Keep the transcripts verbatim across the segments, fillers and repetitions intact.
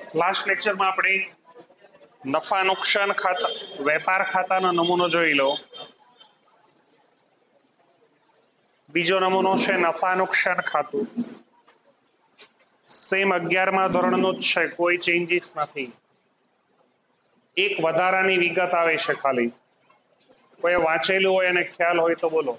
Last lecture में આપણે નફા નુકસાન ખાતા વેપાર ખાતાનો નમૂનો જોઈ લો। બીજો નમૂનો છે નફા નુકસાન ખાતું। સેમ અગિયારમા ધોરણનો જ છે, કોઈ ચેન્જીસ નથી। એક વધારાની વિગત આવે છે ખાલી, કોઈ વાંચેલું હોય અને ખ્યાલ હોય તો બોલો।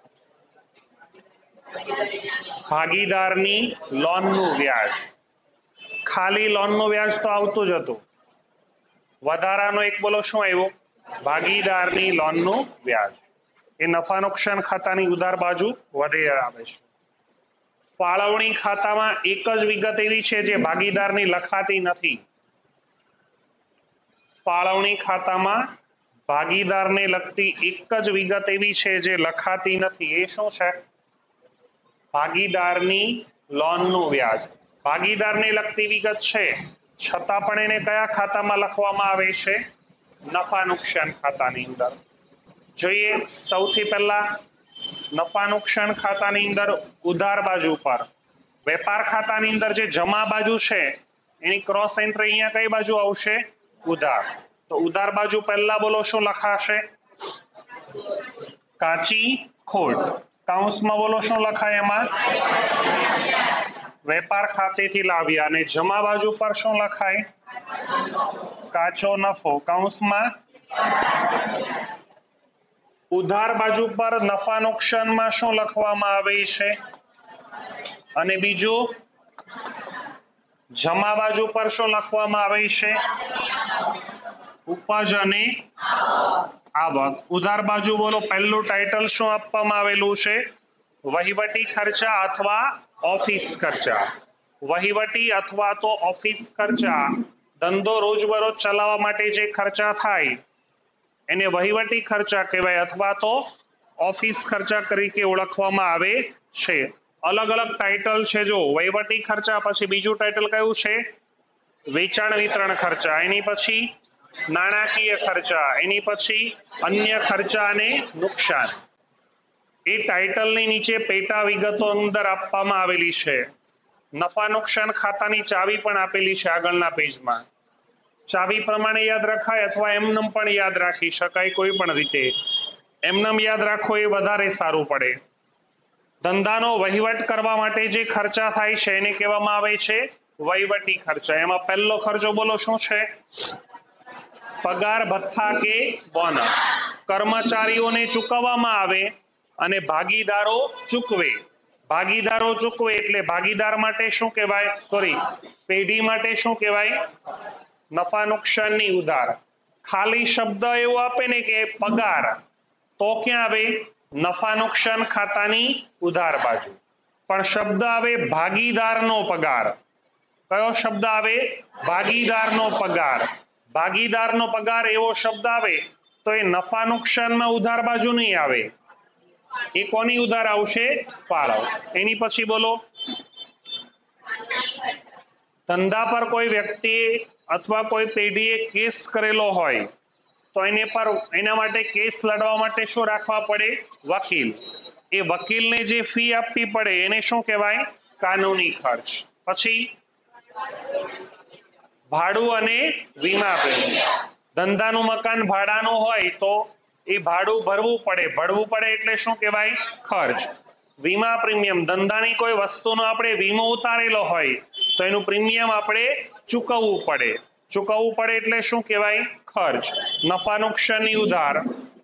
ભાગીદારની લોનનું વ્યાજ, ખાલી લોનનું વ્યાજ તો આવતું જ હતું, વધારાનો એક બોલો શું આવ્યો? ભાગીદારની લોનનું વ્યાજ। એ નફા નુકસાન ખાતાની ઉધાર બાજુ વધે આવે છે। ફાળવણી ખાતામાં એક જ વિગત એવી છે જે ભાગીદારની લખાતી નથી। ફાળવણી ખાતામાં ભાગીદારને લગતી એક જ વિગત એવી છે જે લખાતી નથી। એ શું છે? ભાગીદારની લોનનું વ્યાજ। ભાગીદારને લગતી વિગત છે, છતાં પણ એને કયા ખાતામાં લખવામાં આવે છે? નફા નુકસાન ખાતાની અંદર। જોઈએ સૌથી પહેલા નફા નુકસાન ખાતાની અંદર ઉધાર બાજુ પર વેપાર ખાતાની અંદર જે જમા બાજુ છે એની ક્રોસ એન્ટ્રી અહીંયા કઈ બાજુ આવશે? ઉધાર। તો ઉધાર બાજુ પહેલા બોલો શું લખાશે? કાચી ખોટ। કૌંસમાં બોલો શું લખાય? એમાં વેપાર ખાતેથી લાવ્યા। અને જમા બાજુ પર શું લખાય? કાચો નફો। કૌંસમાં ઉધાર બાજુ પર નફા નુકસાનમાં શું લખવામાં આવે છે? અને બીજું જમા બાજુ પર શું લખવામાં આવે છે? ઉપજ અને આવક। ઉધાર બાજુ બોલો પહેલું ટાઇટલ શું આપવામાં આવેલું છે? વહીવટી ખર્ચા અથવા ઓફિસ ખર્ચા। વહીવટી અથવા તો ઓફિસ ખર્ચા, ધંધો રોજબરોજ ચલાવવા માટે જે ખર્ચા થાય એને વહીવટી ખર્ચા કહેવાય અથવા તો ઓફિસ ખર્ચા તરીકે ઓળખવામાં આવે છે। અલગ અલગ ટાઇટલ છે, જો વહીવટી ખર્ચા, પછી બીજું ટાઇટલ કયું છે? વેચાણ વિતરણ ખર્ચા, એની પછી નાણાકીય ખર્ચા, એની પછી અન્ય ખર્ચા અને નુકસાન। એ ટાઇટલની નીચે પેટા વિગતો અંદર આપવામાં આવેલી છે। નફા નુકસાન ખાતાની ચાવી પણ આપેલી છે આગળના પેજમાં। ચાવી પ્રમાણે યાદ રખાય અથવા એમનેમ પણ યાદ રાખી શકાય, કોઈ પણ રીતે। એમનેમ યાદ રાખો એ વધારે સારું પડે। ધંધાનો વહીવટ કરવા માટે જે ખર્ચા થાય છે એને કહેવામાં આવે છે વહીવટી ખર્ચા। એમાં પહેલો ખર્ચો બોલો શું છે? પગાર ભથ્થા કે બોનસ। કર્મચારીઓને ચૂકવવામાં આવે અને ભાગીદારો ચૂકવે। ભાગીદારો ચૂકવે એટલે ભાગીદાર માટે શું કહેવાય? સોરી, પેઢી માટે શું કહેવાય? નફા નુકસાનની ઉધાર। ખાલી શબ્દ એવો આપે ને કે પગાર, તો ક્યાં આવે? નફા નુકસાન ખાતાની ઉધાર બાજુ। પણ શબ્દ આવે ભાગીદારનો પગાર, કયો શબ્દ આવે? ભાગીદારનો પગાર। ભાગીદારનો પગાર એવો શબ્દ આવે તો એ નફા નુકસાનમાં ઉધાર બાજુ નહીં આવે, એ કોની ઉધાર આવશે? ફાળવ। એની પછી બોલો ધંધા પર કોઈ વ્યક્તિએ અથવા કોઈ પેઢીએ કેસ કરેલો હોય તો એને પર એના માટે કેસ લડવા માટે શું રાખવા પડે? વકીલ। એ વકીલને જે ફી આપવી પડે એને શું કહેવાય? કાનૂની ખર્ચ। પછી ભાડું અને વીમા પ્રીમિયમ। ધંધાનું મકાન ભાડાનું હોય તો એ ભાડું ભરવું પડે, ભરવું પડે એટલે શું કહેવાય? ખર્ચ। વીમા પ્રીમિયમ, ધંધાની કોઈ વસ્તુનો આપણે વીમો ઉતારેલો હોય તો એનું પ્રીમિયમ આપણે ચૂકવવું પડે, ચૂકવવું પડે એટલે શું કહેવાય? ખર્ચ। નફા નુકસાનની ઉધાર,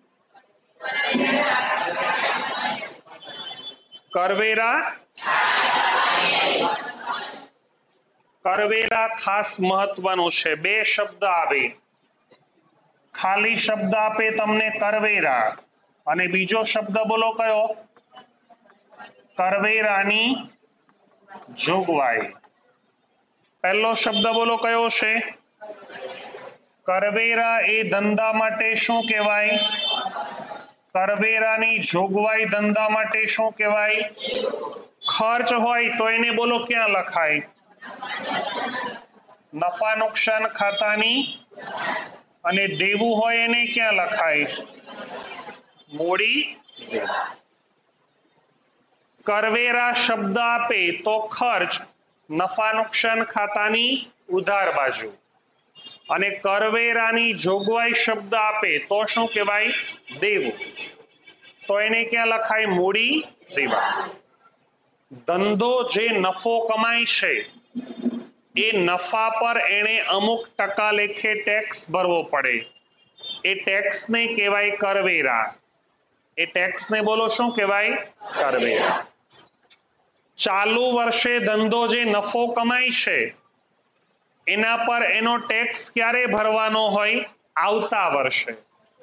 કરવેરા, કરવેરા ખાસ મહત્વનું છે। બે શબ્દ આવે, ખાલી શબ્દ આપે તમને કરવેરા અને બીજો શબ્દ બોલો કયો? કરવેરાની જોગવાઈ। પહેલો શબ્દ બોલો કયો છે? કરવેરા એ ધંધા માટે શું કહેવાય? કરવેરાની જોગવાઈ ધંધા માટે શું કહેવાય? ખર્ચ હોય તો એને બોલો ક્યાં લખાય? નફા નુકસાન ખાતાની। અને દેવું હોય એને ક્યાં લખાય? મૂડી દેવું। કરવેરા શબ્દ આપે તો ખર્ચ, નફા નુકસાન ખાતાની ઉધાર બાજુ, અને કરવેરાની જોગવાઈ શબ્દ આપે તો શું કહેવાય? દેવું. તો એને ક્યાં લખાય? મૂડી દેવા. ધંધો જે નફો કમાય છે એ નફા પર એને અમુક ટકા લેખે ટેક્સ ભરવો પડે, એ ટેક્સને કહેવાય કરવેરા. એ ટેક્સને બોલો શું કહેવાય? કરવેરા. ચાલુ વર્ષે ધંધો જે નફો કમાય છે એના પર એનો ટેક્સ ક્યારે ભરવાનો હોય? આવતા વર્ષે.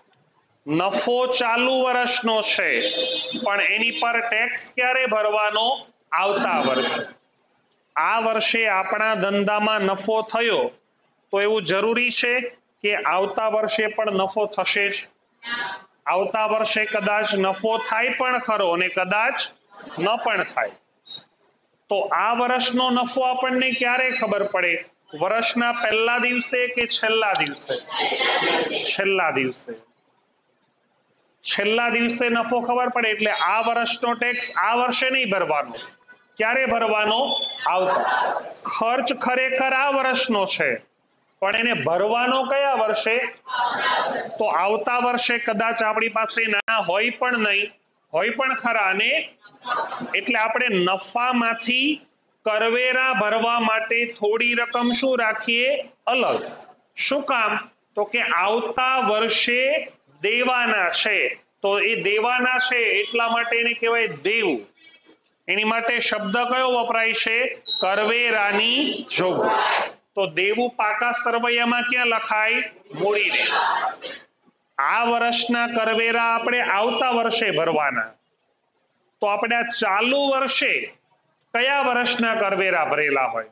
નફો ચાલુ વર્ષનો છે પણ એની પર ટેક્સ ક્યારે ભરવાનો? આવતા વર્ષે. આ વર્ષે આપણા ધંધામાં નફો થયો તો એવું જરૂરી છે કે આવતા વર્ષે પણ નફો થશે જ? આવતા વર્ષે કદાચ નફો થાય પણ ખરો અને કદાચ ન પણ થાય. તો આ વર્ષનો નફો આપણને ક્યારે ખબર પડે? વર્ષના પહેલા દિવસે કે છેલ્લા દિવસે? છેલ્લા દિવસે. છેલ્લા દિવસે નફો ખબર પડે એટલે આ વર્ષનો ટેક્સ આ વર્ષે નહીં ભરવાનો. ક્યારે ભરવાનો? આવતા. ખર્ચ ખરેખર આ વર્ષનો છે પણ એને ભરવાનો કયા વર્ષે? તો આવતા વર્ષે કદાચ આપણી પાસે ના હોય પણ નહીં, હોય પણ ખરા, અને એટલે આપણે નફામાંથી કરવેરા ભરવા માટે થોડી રકમ શું રાખીએ? અલગ. શું કામ? તો કે આવતા વર્ષે દેવાના છે, તો એ દેવાના છે એટલા માટે એને કહેવાય દેવું. એની માટે શબ્દ કયો વપરાય છે? કરવેરાની જોગવાઈ. તો દેવું પાકા સરવૈયામાં ક્યાં લખાય? મૂડી દેવું. આ વર્ષના કરવેરા આપણે આવતા વર્ષે ભરવાના, તો આપણે આ ચાલુ વર્ષે કયા વર્ષના કરવેરા ભરેલા હોય?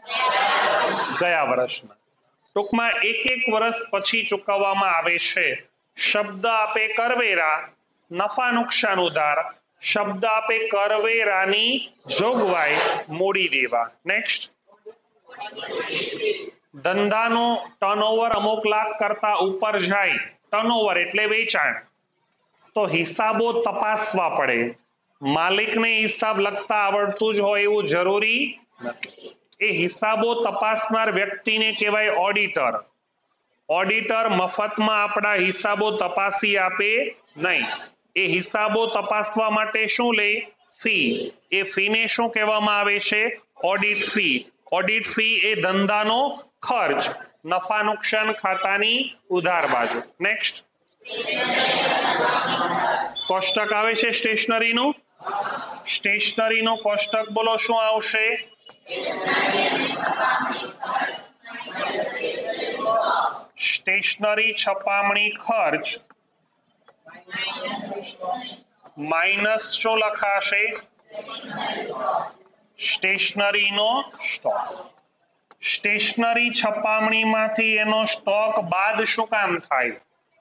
ગયા વર્ષના. ટૂંકમાં એક એક વર્ષ પછી ચૂકવવામાં આવે છે. શબ્દ આપે કરવેરા, નફા નુકસાન ઉધાર. શબ્દ આપે કરવેરાની જોગવાઈ, મૂડી દેવા. નેક્સ્ટ. ધંધાનું ટર્નઓવર અમુક લાખ કરતા ઉપર જાય, ટર્નઓવર એટલે વેચાણ, તો હિસાબો તપાસવા પડે. માલિકને હિસાબ લખતા આવડતું જ હોય એવું જરૂરી નથી. એ હિસાબો તપાસનાર વ્યક્તિને કહેવાય ઓડિટર. ઓડિટર મફતમાં આપણા હિસાબો તપાસી આપે નહીં. એ હિસાબો તપાસવા માટે શું લે? ફી. એ ફીને શું કહેવામાં આવે છે? Audit fee. ઓડિટ ફી એ ધંધાનો ખર્ચ, નફા નુકસાન ખાતાની ઉધાર બાજુ. નેક્સ્ટ. કોષ્ટક આવે છે સ્ટેશનરીનું? સ્ટેશનરીનો કોષ્ટક બોલો શું આવશે? સ્ટેશનરી છપામણી ખર્ચ માઇનસ શું લખાશે? સ્ટેશનરીનો સ્ટોક. સ્ટેશનરી છપામણીમાંથી એનો સ્ટોક બાદ શું કામ થાય?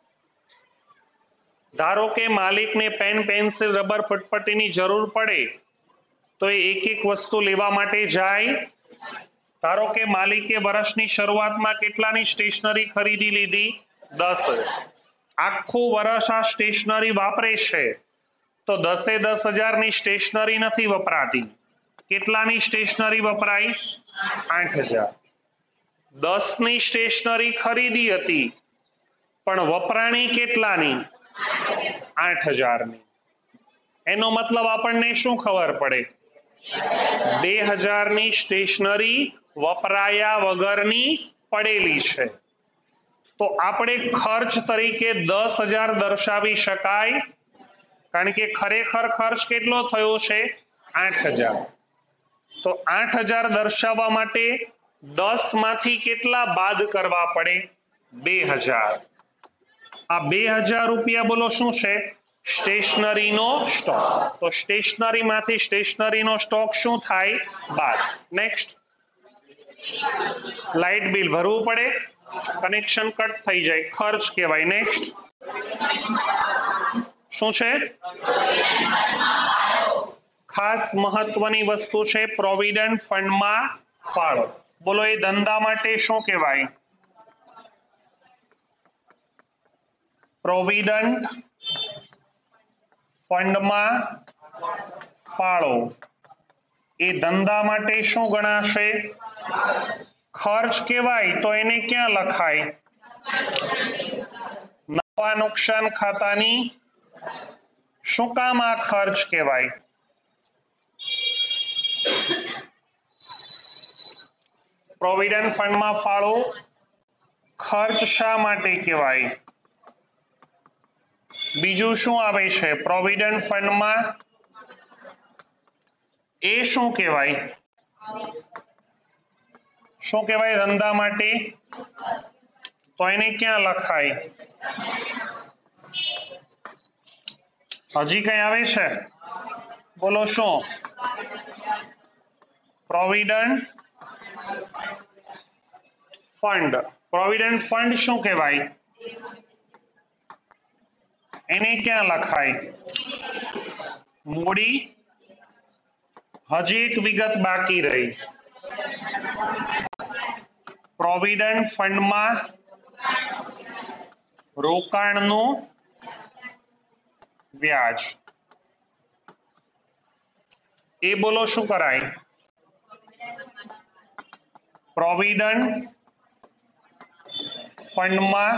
ધારો કે માલિકને પેન, પેન્સિલ, રબર, ફટપટીની જરૂર પડે તો એ એક એક વસ્તુ લેવા માટે જાય. ધારો કે માલિકે વર્ષની શરૂઆતમાં કેટલાની સ્ટેશનરી ખરીદી લીધી? દસ હજાર. આખું વર્ષ આ સ્ટેશનરી વાપરે છે તો દસે દસ હજારની સ્ટેશનરી નથી વપરાતી. કેટલાની સ્ટેશનરી વપરાય? આઠ હજાર. દસ ની સ્ટેશનરી ખરીદી હતી પણ વપરાણી કેટલાની? આઠ હજારની. એનો મતલબ આપણને શું ખબર પડે? બે હજારની સ્ટેશનરી વપરાયા વગરની પડેલી છે, તો આપણે ખર્ચ તરીકે દસ હજાર દર્શાવી શકાય, કારણ કે ખરેખર ખર્ચ કેટલો થયો છે? આઠ હજાર. તો આઠ હજાર દર્શાવવા માટે દસ માંથી કેટલા બાદ કરવા પડે? બે હજાર. આ બે હજાર રૂપિયા બોલો શું છે? સ્ટેશનરીનો સ્ટોક. તો સ્ટેશનરી માંથી સ્ટેશનરીનો સ્ટોક શું થાય? બાદ. નેક્સ્ટ. લાઇટ બિલ ભરવું પડે, કનેક્શન કટ થઈ જાય, ખર્ચ કહેવાય. નેક્સ્ટ. શું છે? ખાસ મહત્વની વસ્તુ છે પ્રોવિડન્ટ ફંડમાં ફાળો. બોલો એ ધંધા માટે શું કહેવાય? પ્રોવિડન્ટ ફંડમાં ફાળો. એ ધંધા માટે શું ગણાશે? ખર્ચ કહેવાય તો એને ક્યાં લખાય? નફા નુકસાન ખાતાની શું કામ આ ખર્ચ કહેવાય? પ્રોવિડન્ટ ફંડમાં ફાળો ખર્ચ શા માટે કહેવાય? બીજું શું આવે છે પ્રોવિડન્ટ ફંડમાં? એ શું કહેવાય? શું કહેવાય ધંધા માટે? તો એને ક્યાં લખાય? હજી કઈ આવે છે? બોલો શું? Provident fund. પ્રોવિડન્ટ ફંડ શું કહેવાય? એને ક્યાં લખાય? મૂડી. હજી એક વિગત બાકી રહી. પ્રોવિડન્ટ ફંડમાં રોકાણનું વ્યાજ. એ બોલો શું કરાય? પ્રોવિડન્ટ ફંડમાં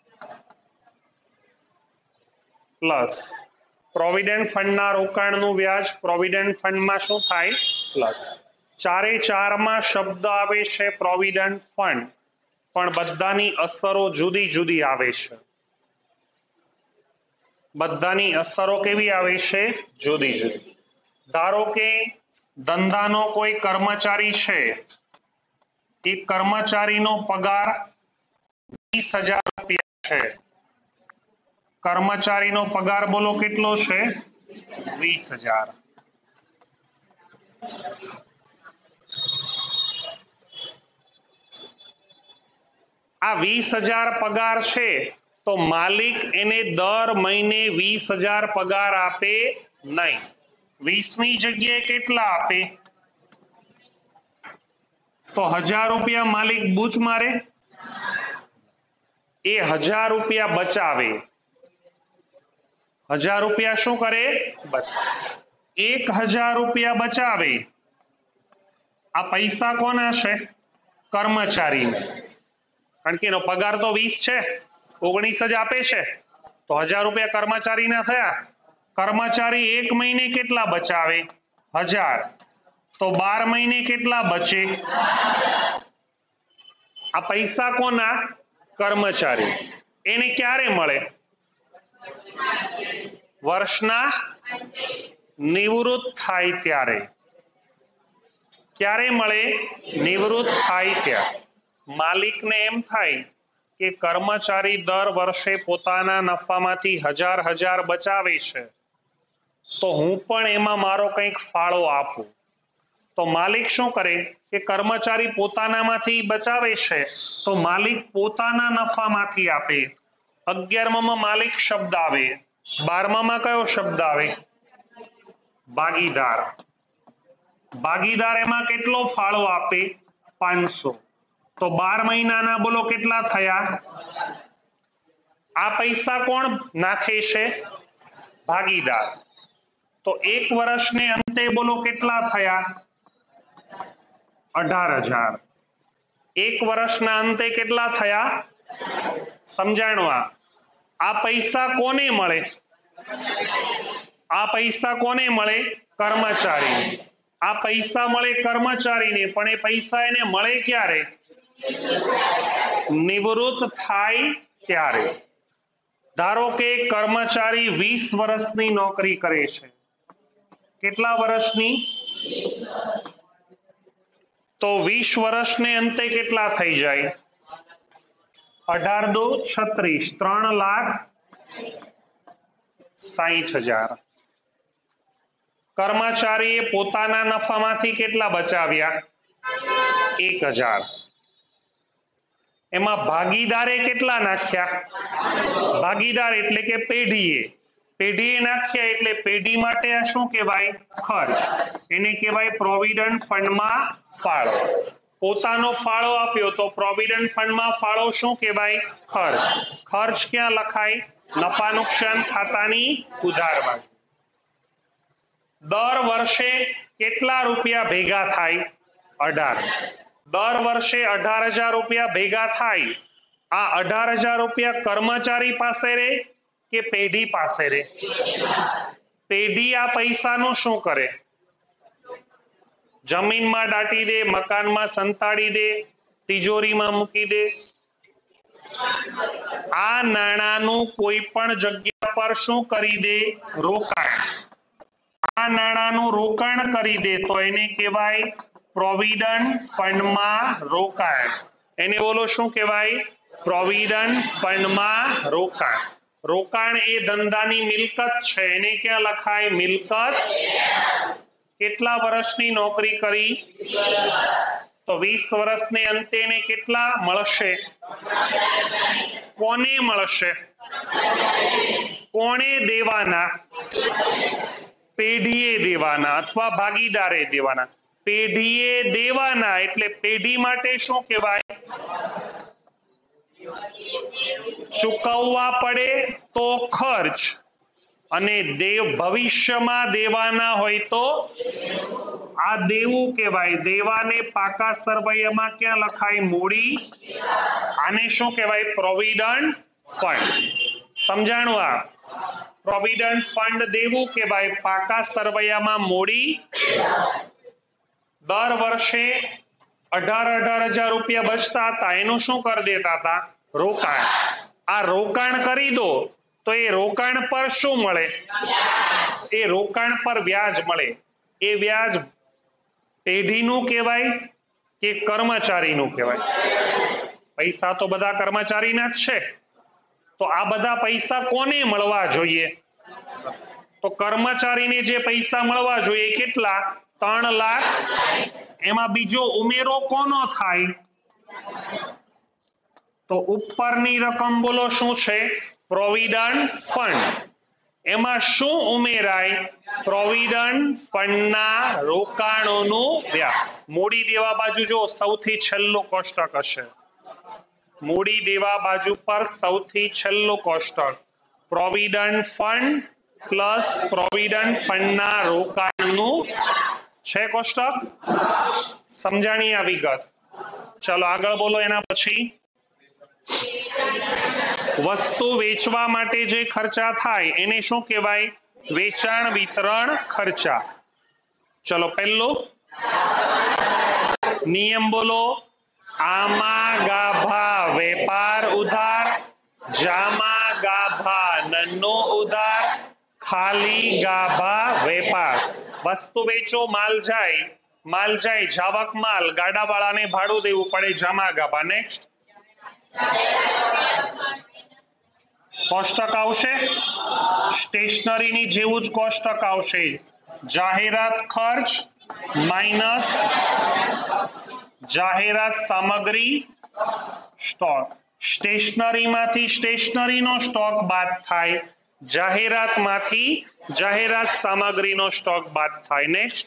પ્લસ પ્રોવિડન્ટ ફંડના રોકાણનું વ્યાજ પ્રોવિડન્ટ ફંડમાં શું થાય? પ્લસ. ચારે ચારમાં શબ્દ આવે છે પ્રોવિડન્ટ ફંડ, પણ બધાની અસરો જુદી જુદી આવે છે. બધાની અસરો કેવી આવે છે? જુદી જુદી. ધારો કે ધંધાનો કોઈ કર્મચારી છે, એ કર્મચારીનો પગાર વીસ હજાર રૂપિયા છે. કર્મચારીનો પગાર બોલો કેટલો છે? વીસ હજાર. આ વીસ હજાર પગાર છે તો માલિક એને દર મહિને વીસ હજાર પગાર આપે નહીં. વીસ ની જગ્યાએ કેટલા આપે? તો હજાર રૂપિયા માલિક બૂચ મારે? એ હજાર રૂપિયા બચાવે. હજાર રૂપિયા શું કરે? બચાવે. એક હજાર રૂપિયા બચાવે. આ પૈસા કોના છે? કર્મચારીને. કારણ કે એનો પગાર તો વીસ છે, ઓગણીસ જ આપે છે, તો હજાર રૂપિયા કર્મચારીના થયા. કર્મચારી એક મહિને કેટલા બચાવે? હજાર. તો બાર મહિને કેટલા બચે? આ પૈસા કોના? કર્મચારી. એને ક્યારે મળે? વર્ષના નિવૃત્ત થાય ત્યારે. ક્યારે મળે? નિવૃત્ત થાય ત્યારે. માલિકને એમ થાય કે કર્મચારી દર વર્ષે પોતાના નફામાંથી હજાર હજાર બચાવે છે, તો હું પણ એમાં મારો કંઈક ફાળો આપું. તો માલિક શું કરે કે કર્મચારી પોતાનામાંથી બચાવે છે તો માલિક પોતાના નફામાંથી આપે. અગિયારમાં માલિક શબ્દ આવે. બારમામાં કયો શબ્દ આવે? ભાગીદાર. ભાગીદાર એમાં કેટલો ફાળો આપે? પાંચસો. તો બાર મહિનાના બોલો કેટલા થયા? આ પૈસા કોણ નાખે છે? ભાગીદાર. તો એક વર્ષને અંતે બોલો કેટલા થયા? અઢાર હજાર. એક વર્ષના અંતે કેટલા થયા? સમજાણવા. આ પૈસા કોને મળે? આ પૈસા કોને મળે? કર્મચારીને. આ પૈસા મળે કર્મચારીને, પણ એ પૈસા એને મળે ક્યારે? નિવૃત્ત થાય ત્યારે. ધારો કે કર્મચારી વીસ વર્ષની નોકરી કરે છે. કેટલા વર્ષની? તો વીસ વર્ષને અંતે કેટલા થઈ જાય? અઢાર દો છત્રીસ. ત્રણ લાખ સાહીઠ હજાર. કર્મચારીએ પોતાના નફામાંથી કેટલા બચાવ્યા? એક હજાર. એમાં ભાગીદારે કેટલા નાખ્યા? ભાગીદાર એટલે કે પેઢીએ. પેઢીએ નાખ્યા એટલે પેઢી માટે આ શું કહેવાય? ખર્ચ. એને કહેવાય પ્રોવિડન્ટ ફંડમાં ફાળો. પોતાનો ફાળો આપ્યો તો પ્રોવિડન્ટ ફંડમાં ફાળો શું કહેવાય? ખર્ચ. ખર્ચ ક્યાં લખાય? નફા નુકસાન ખાતાની ઉધાર બાજુ. દર વર્ષે કેટલા રૂપિયા ભેગા થાય? અઢાર. दर वर्षे अठार हजार रुपया भेगा थाय। आ अठार हजार रुपया कर्मचारी पासे रे के पेढ़ी पासे रे? पेढ़ी आ पैसा नु शुं करे? जमीन में दाटी दे, मकान में संताड़ी दे, तिजोरी में मूकी दे। आ नाणानु कोई पण जग्या पर शुं करी दे? रोकाण। आ नाणानु रोकाण करी दे तो एने कहेवाय प्रोविडंट फंड में रोकाण। एने बोलो शुं कहेवाय? प्रोविडंट फंड में रोकाण। रोकाण ए धंधानी मिलकत छे, एने क्या लखाय? मिलकत। કેટલા વર્ષની નોકરી કરી? તો વીસ વર્ષને અંતે એને કેટલા મળશે? કોને મળશે? કોણે દેવાના? પેઢીએ દેવાના અથવા ભાગીદારે દેવાના? પેઢીએ દેવાના એટલે પેઢી માટે શું કહેવાય? ચૂકવવા પડે તો ખર્ચ, અને દેવ ભવિષ્યમાં દેવાના હોય તો આ દેવું કહેવાય। દેવાને પાકા સરવૈયામાં ક્યાં લખાય? મૂડી। આને શું કહેવાય? Provident fund. સમજાણું? આ પ્રોવિડન્ટ ફંડ દેવું કહેવાય, પાકા સરવૈયામાં મૂડી। દર વર્ષે અઢાર અઢાર હજાર રૂપિયા બચતા હતા, એનું શું કરી દેતા હતા? રોકાણ। આ રોકાણ કરી દો તો એ રોકાણ પર શું મળે? એ રોકાણ પર વ્યાજ મળે। એ વ્યાજ પેઢીનું કહેવાય કે કર્મચારીનું કહેવાય? પૈસા તો બધા કર્મચારીના જ છે, તો આ બધા પૈસા કોને મળવા જોઈએ? તો કર્મચારીને જે પૈસા મળવા જોઈએ કેટલા? ત્રણ લાખ। એમાં બીજો ઉમેરો કોનો થાય? તો ઉપરની રકમ બોલો શું છે? Provident fund. એમાં શું ઉમેરાય? પ્રોવિડન્ટ ફંડના રોકાણોનું વ્યાજ। મૂડી દેવા બાજુ જો સૌથી છેલ્લું કોષ્ટક હશે, મૂડી દેવા બાજુ પર સૌથી છેલ્લું કોષ્ટક પ્રોવિડન્ટ ફંડ પ્લસ પ્રોવિડન્ટ ફંડના રોકાણનું છે કોષ્ટક। સમજાણી આ વિગત? ચલો આગળ બોલો। એના પછી વસ્તુ વેચવા માટે જે ખર્ચા થાય એને શું કહેવાય? વેચાણ વિતરણ ખર્ચા। ચલો પહેલો નિયમ બોલો। આમા ગાભા વેપાર ઉધાર, જામા ગાભા નન્નો ઉધાર, ખાલી ગાભા વેપાર। વસ્તુ વેચો, માલ જાય, માલ જાય, જાવક માલ, ગાડા વાળાને ભાડું દેવું પડે, જામા ગાભા। નેક્સ્ટ કોષ્ટક આવશે સ્ટેશનરીની જેવું જ કોષ્ટક આવશે। જાહેરાત ખર્ચ માઇનસ જાહેરાત સામગ્રી સ્ટોક। સ્ટેશનરીમાંથી સ્ટેશનરીનો સ્ટોક બાદ થાય, જાહેરાતમાંથી જાહેરાત સામગ્રીનો સ્ટોક બાદ થાય। નેક્સ્ટ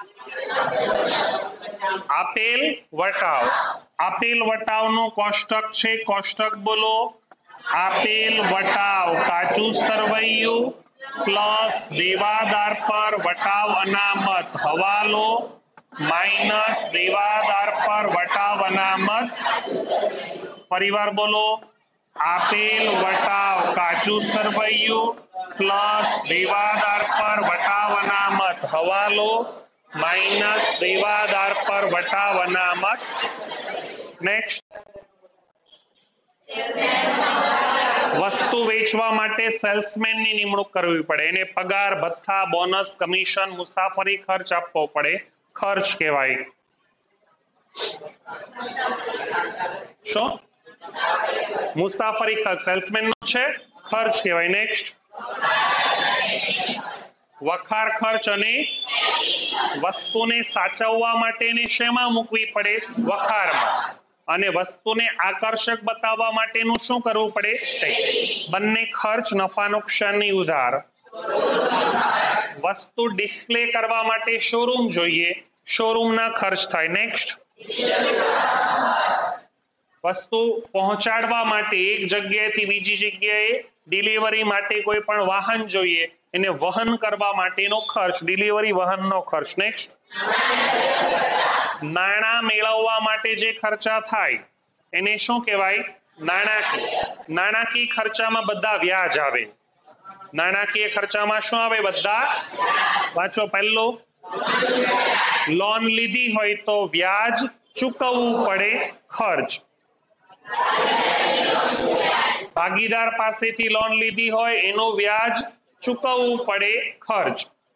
આપેલ વટાવ। આપેલ વટાવનું કોષ્ટક છે, કોષ્ટક બોલો। આપેલ વટાવ કાચું સરવૈયું પ્લસ દેવાદાર પર વટાવ અનામત હવાલો માઇનસ દેવાદાર પર વટાવ અનામત। ફરીવાર બોલો। આપેલ વટાવ કાચું સરવૈયું પ્લસ દેવાદાર પર વટાવ અનામત હવાલો માઇનસ દેવાદાર પર વટાવ અનામત। નેક્સ્ટ વસ્તુ વેચવા માટે સેલ્સમેનની નિમણૂક કરવી પડે, એને પગાર ભથ્થા બોનસ કમિશન મુસાફરી ખર્ચ આપવો પડે, ખર્ચ કહેવાય। શું? મુસાફરી ખર્ચ સેલ્સમેનનો છે, ખર્ચ કહેવાય। નેક્સ્ટ વખાર ખર્ચ અને વસ્તુને સાચવવા માટે એને શેમાં મૂકવી પડે? વખારમાં। અને વસ્તુને આકર્ષક બતાવવા માટેનું શું કરવું પડે? બંને ખર્ચ નફા નુકસાનની ઉધાર। વસ્તુ ડિસ્પ્લે કરવા માટે શોરૂમ જોઈએ, શોરૂમના ખર્ચ થાય। નેક્સ્ટ વસ્તુ પહોંચાડવા માટે એક જગ્યાએથી બીજી જગ્યાએ ડિલિવરી માટે કોઈ પણ વાહન જોઈએ, એને વહન કરવા માટેનો ખર્ચ, ડિલિવરી વહનનો ખર્ચ। નેક્સ્ટ નાણાં મેળવવા માટે જે ખર્ચા થાય એને શું કહેવાય? નાણાકીય. નાણાકીય ખર્ચામાં બધા વ્યાજ આવે. નાણાકીય ખર્ચામાં શું આવે? બધા. પાછો પહેલો, લોન લીધી હોય તો વ્યાજ ચૂકવવું પડે, ખર્ચ. ભાગીદાર પાસેથી લોન લીધી હોય એનું વ્યાજ ચૂકવવું પડે, ખર્ચ.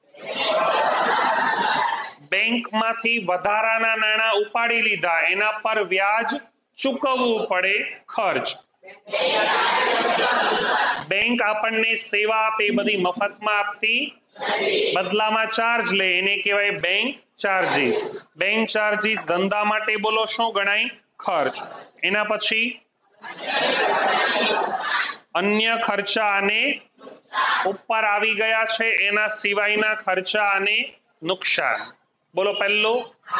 બેંકમાંથી વધારાના નાણાં ઉપાડી લીધા એના પર વ્યાજ ચૂકવવું પડે, ખર્ચ. બેંક આપણને સેવા આપે બધી મફતમાં આપતી, બદલામાં ચાર્જ લે એને કહેવાય બેંક ચાર્જીસ. બેંક ચાર્જીસ ધંધા માટે બોલો શું ગણાય? ખર્ચ. એના પછી અન્ય ખર્ચા અને ઉપર આવી ગયા છે એના સિવાયના ખર્ચા અને નુકસાન. બોલો પહેલું,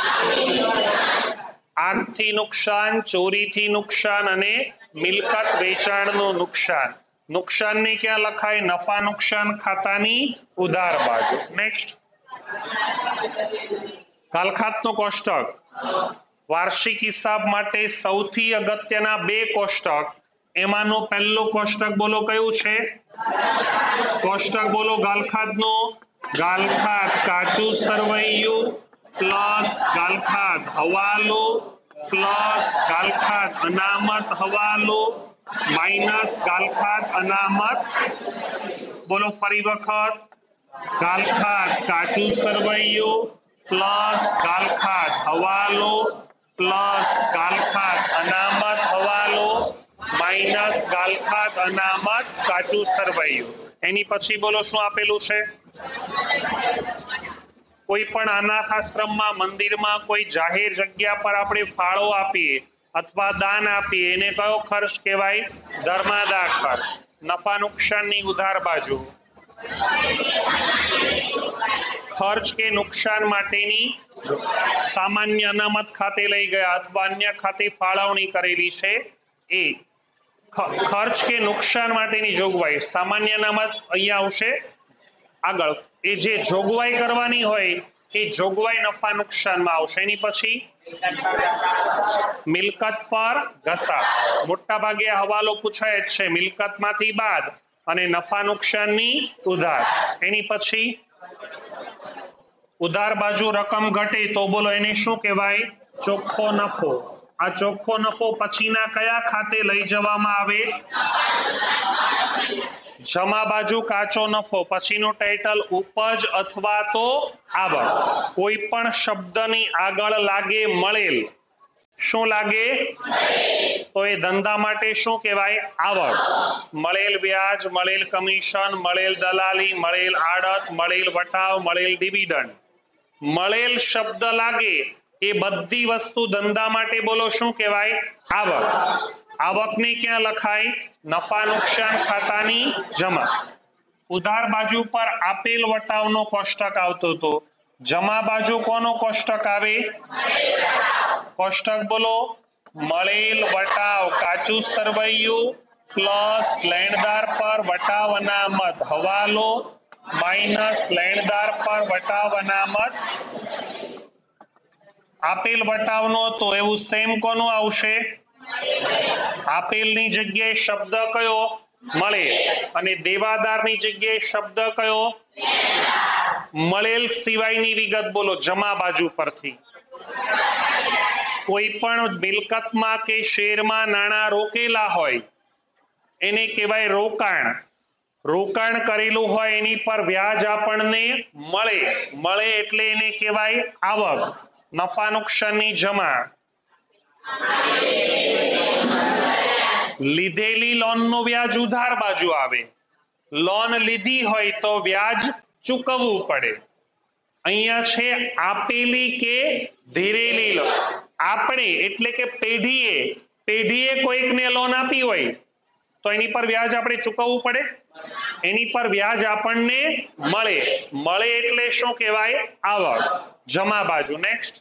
આગથી નુકસાન, ચોરીથી નુકસાન અને મિલકત વેચાણનું નુકસાન. નુકસાનને ક્યાં લખાય? નફા નુકસાન ખાતાની ઉધાર બાજુ. નેક્સ્ટ, ગાલખાતનું કોષ્ટક. વાર્ષિક હિસાબ માટે સૌથી અગત્યના બે કોષ્ટક, એમાંનું પહેલું કોષ્ટક બોલો કયું છે? કોષ્ટક બોલો ગાલખાતનું. ગાલખાત કાચું સરવૈયું પ્લસ ગાલખાત હવાલો પ્લસ ગાલખાત અનામત હવાલો માઇનસ ગાલખાત અનામત. બોલો ફરી વખત, ગાલખાત કાચું સરવૈયું પ્લસ ગાલખાત હવાલો પ્લસ ગાલખાત અનામત હવાલો માઇનસ ગાલખાત અનામત કાચું સરવૈયું. એની પછી બોલો શું આપેલું છે? કોઈ પણ અનાથ આશ્રમમાં, મંદિરમાં, કોઈ જાહેર જગ્યા પર આપણે ફાળો આપીએ અથવા દાન આપીએ એને કયો ખર્ચ કહેવાય? ધર્માદા ખર્ચ. નફા નુકસાનની ઉધાર બાજુ. ખર્ચ કે નુકસાન માટેની સામાન્ય અનામત ખાતે લઈ ગયા અથવા અન્ય ખાતે ફાળવણી કરેલી છે એ ખર્ચ કે નુકસાન માટેની જોગવાઈ. સામાન્ય અનામત અહીંયા આવશે આગળ. એ જે જોગવાઈ કરવાની હોય એ જોગવાઈ નફા નુકસાનમાં આવશે. એની પછી મિલકત પર ઘસાત. મોટા ભાગે હવાલો પૂછાય જ છે મિલકતમાંથી બાદ અને નફા નુકસાનની ઉધાર. એની પછી ઉધાર બાજુ રકમ ઘટે તો બોલો એને શું કહેવાય? ચોખ્ખો નફો. આ ચોખ્ખો નફો પછીના કયા ખાતે લઈ જવામાં આવે? જમા બાજુ કાચો નફો. પછીનું ટાઇટલ ઉપજ અથવા તો આવક. કોઈ પણ શબ્દની આગળ લાગે મળેલ. શું લાગે? તો એ ધંધા માટે શું કહેવાય? આવક. મળેલ વ્યાજ, મળેલ કમિશન, મળેલ દલાલી, મળેલ આડત, મળેલ વટાવ, મળેલ ડિવિડન્ડ. મળેલ શબ્દ લાગે એ બધી વસ્તુ ધંધા માટે બોલો શું કહેવાય? આવક. આવકને ક્યાં લખાય? નફા નુકસાન ખાતાની જમા. ઉધાર બાજુ પર આપેલ વટાવનો કોષ્ટક આવતો હતો. જમા બાજુ કોનો કોષ્ટક આવે? કોષ્ટક બોલો. મળેલ વટાવ કાચું સરવૈયું પ્લસ લેણદાર પર વટાવ અનામત હવાલો માઇનસ લેણદાર પર વટાવ અનામત. આપેલ વટાવનો તો એવું સેમ કોનું આવશે? આપેલની જગ્યાએ શબ્દ કયો? મળેલ. અને દેવાદારની જગ્યાએ શબ્દ કયો? મળેલ સિવાયની વિગત બોલો જમા બાજુ પરથી. કોઈ પણ મિલકતમાં કે શેરમાં નાણાં રોકેલા હોય એને કહેવાય રોકાણ. રોકાણ કરેલું હોય એની પર વ્યાજ આપણને મળે. મળે એટલે એને કહેવાય આવક. નફા નુકસાનની જમા. લીધેલી લોનનું વ્યાજ ઉધાર બાજુ આવે. લોન લીધી હોય તો વ્યાજ ચૂકવવું પડે. અહીંયા છે આપેલી કે ધીરેલી લોન. આપણે એટલે કે પેઢીએ પેઢીએ કોઈકને લોન આપી હોય તો એની પર વ્યાજ આપણે ચૂકવવું પડે. એની પર વ્યાજ આપણને મળે. મળે એટલે શું કહેવાય? આવક. જમા બાજુ. નેક્સ્ટ,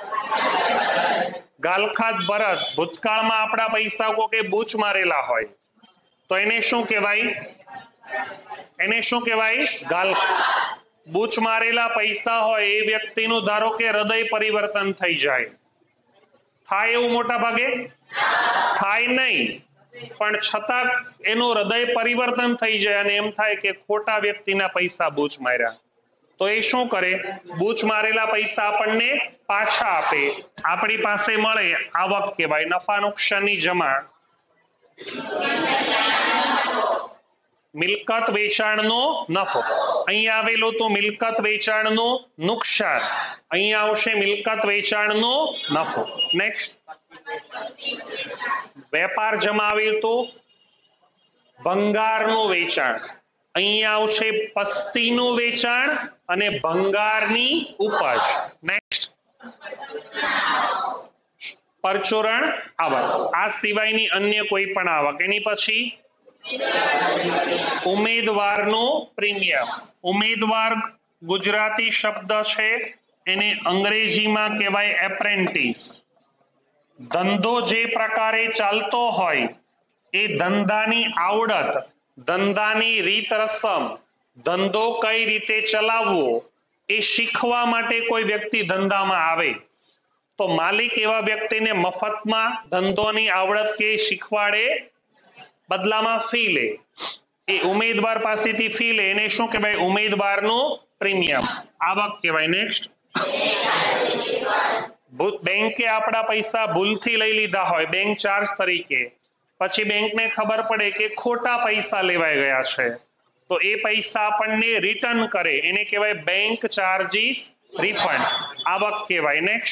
ગાલખાત ભરત. ભૂતકાળમાં આપણા પૈસા કોકે બૂચ મારેલા હોય તો એને શું કહેવાય? એને શું કહેવાય? ગાલ. બૂચ મારેલા પૈસા હોય એ વ્યક્તિનું ધારો કે હૃદય પરિવર્તન થઈ જાય, થાય એવું મોટા ભાગે થાય નહીં, પણ છતાં એનું હૃદય પરિવર્તન થઈ જાય અને એમ થાય કે ખોટા વ્યક્તિના પૈસા બૂચ માર્યા, તો એ શું કરે? બૂચ મારેલા પૈસા આપણને પાછા આપે, આપણી પાસે મળે, આવક કહેવાય, નફા નુકસાનની જમા. મિલકત વેચાણનો નફો, અહીંયા આવેલો તો મિલકત વેચાણનું નુકસાન, અહીંયા આવશે મિલકત વેચાણનો નફો. નેક્સ્ટ, વેપાર જમાવ્યું તો ભંગારનું વેચાણ, અહીંયા આવશે પસ્તીનું વેચાણ અને ભંગારની ઉપજ. નેક્સ્ટ, પરચુરણ આવક, આ સિવાયની અન્ય કોઈ પણ આવક. એની પછી ઉમેદવારનું પ્રીમિયમ. ઉમેદવાર ગુજરાતી શબ્દ છે, એને અંગ્રેજીમાં કહેવાય એપ્રેન્ટિસ. ધંધો જે પ્રકારે ચાલતો હોય એ ધંધાની આવડત, ધંધાની રીત રસમ, ધંધો કઈ રીતે ચલાવવો એ શીખવા માટે કોઈ વ્યક્તિ ધંધામાં આવે તો માલિક એવા વ્યક્તિને મફતમાં ધંધોની આવડત કે શીખવાડે, બદલામાં ફી લે. એ ઉમેદવાર પાસેથી ફી લે, એને શું કહેવાય? ઉમેદવારનું પ્રીમિયમ, આવક કહેવાય. નેક્સ્ટ, બેંકે આપણા પૈસા ભૂલથી લઈ લીધા હોય બેંક ચાર્જ તરીકે, પછી બેંકને ખબર પડે કે ખોટા પૈસા લેવાઈ ગયા છે, તો એ પૈસા આપણને રિટર્ન કરે, એને કહેવાય બેંક ચાર્જીસ રિફંડ, આવક કહેવાય. નેક્સ્ટ,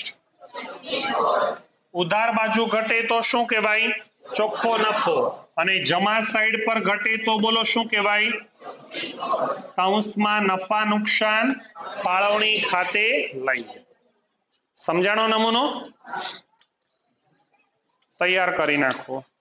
ઉધાર બાજુ ઘટે તો શું કહેવાય? ચોખ્ખો નફો. અને જમા સાઈડ પર ઘટે તો બોલો શું કહેવાય? કૌંસમાં નફા નુકસાન ફાળવણી ખાતે લઈ. સમજાણો નમૂનો? તૈયાર કરી નાખો.